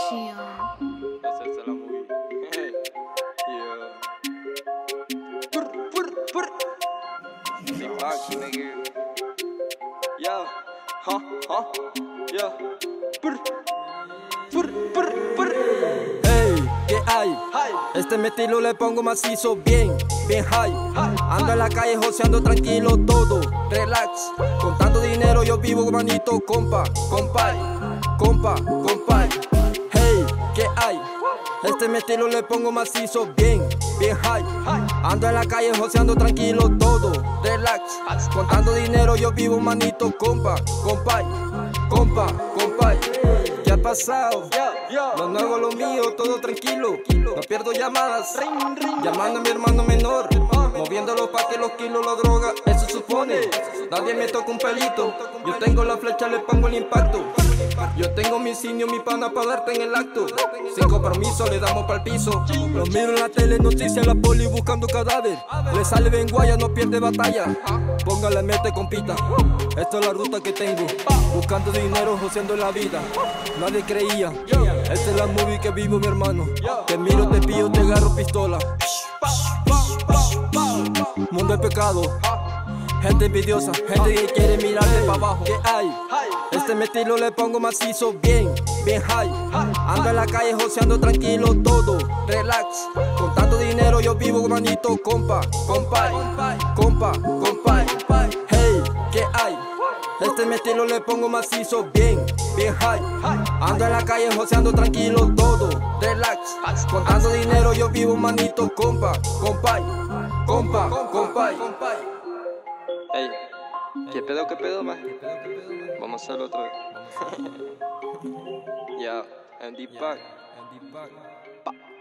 Production. Hacerse la movie. Hey, yeah. Big box, nigga. Yeah, yeah. Hey, ¿qué hay? Hi. Este mi estilo le pongo macizo, bien high. Ando en la calle joseando tranquilo todo, relax. Contando dinero yo vivo manito, compa. Hey, ¿qué hay? Este mi estilo le pongo macizo, bien high. Ando en la calle joseando tranquilo todo, relax. Contando dinero yo vivo manito, compa. ¿Qué ha pasado? Lo nuevo, lo mío, todo tranquilo. No pierdo llamadas, llamando a mi hermano menor, moviéndolo pa' que los kilos lo droga, eso supone. Nadie me toca un pelito, yo tengo la flecha, le pongo el impacto. Yo tengo mi insignia, mi pana pa' darte en el acto. Sin compromiso le damos pa'l piso. Lo miro en la tele, noticias, la poli buscando cadáver. Le sale bien guaya, no pierde batalla. Póngale mete compita, esta es la ruta que tengo. Buscando dinero, joseando la vida. Nadie creía, esta es la movie que vivo mi hermano. Te miro, te pillo, te agarro pistola. Mundo de pecado, gente envidiosa, gente que quiere mirarte pa' abajo. ¿Qué hay? Este mi estilo le pongo macizo, bien high. Ando en la calle joseando tranquilo todo, relax. Contando dinero yo vivo manito, compa. Hey, ¿qué hay? Este mi estilo le pongo macizo, bien high. Ando en la calle joseando tranquilo todo, relax. Contando dinero yo vivo manito, compa. Hey, ¿qué pedo, man? Vamos a hacerlo otra vez. Yeah, and deep back.